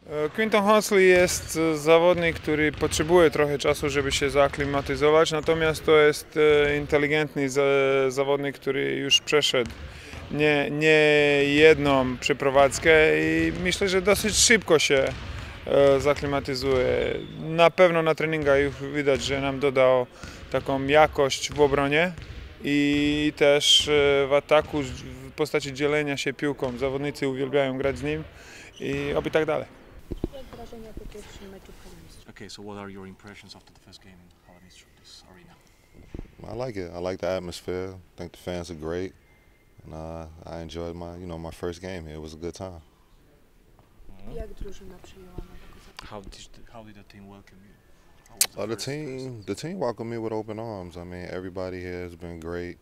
Quinton Honsley jest zawodnik, który potrzebuje trochę czasu, żeby się zaaklimatyzować, natomiast to jest inteligentny zawodnik, który już przeszedł nie jedną przeprowadzkę i myślę, że dosyć szybko się zaklimatyzuje. Na pewno na treningach już widać, że nam dodał taką jakość w obronie i też w ataku w postaci dzielenia się piłką. Zawodnicy uwielbiają grać z nim i oby tak dalej. Jak wrażenia po pierwszym meczu w Halemistrzów? Okay, so what are your impressions after the first game in Halemistrzów, this arena? I like it. I like the atmosphere. I think the fans are great, and I enjoyed my first game here. It was a good time. Jak drużyna przyjęła nowego zawodnika? How did the team welcome you? How was The team welcomed me with open arms. I mean, everybody here has been great.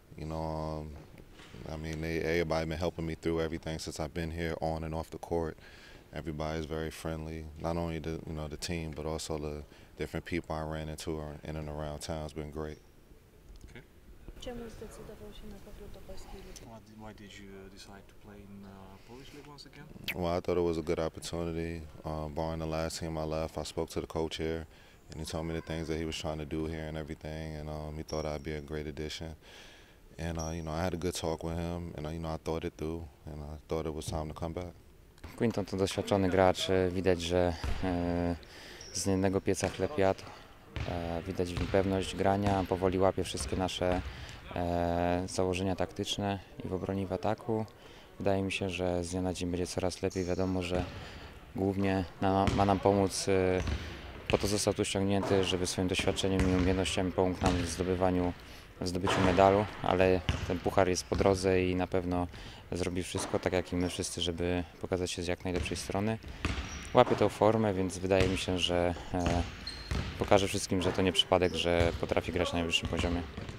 I mean, everybody been helping me through everything since I've been here, on and off the court. Everybody is very friendly. Not only the team, but also the different people I ran into in and around town has been great. Czemu zdecydował się na powrót do polskiej ligi? Why did you decide to play in Polish league once again? Well, I thought it was a good opportunity. Barring the last team I left, I spoke to the coach here, and he told me the things that he was trying to do here and everything, and he thought I'd be a great addition. And I had a good talk with him, and I thought it through, and I thought it was time to come back. Quinton to doświadczony gracz, widać, że z jednego pieca chleb jadł, widać w nim pewność grania, powoli łapie wszystkie nasze założenia taktyczne i w obronie, i w ataku. Wydaje mi się, że z dnia na dzień będzie coraz lepiej. Wiadomo, że głównie ma nam pomóc, po to został tu ściągnięty, żeby swoim doświadczeniem i umiejętnościami pomógł nam w zdobyciu medalu, ale ten puchar jest po drodze i na pewno zrobi wszystko, tak jak i my wszyscy, żeby pokazać się z jak najlepszej strony. Łapie tą formę, więc wydaje mi się, że pokaże wszystkim, że to nie przypadek, że potrafi grać na najwyższym poziomie.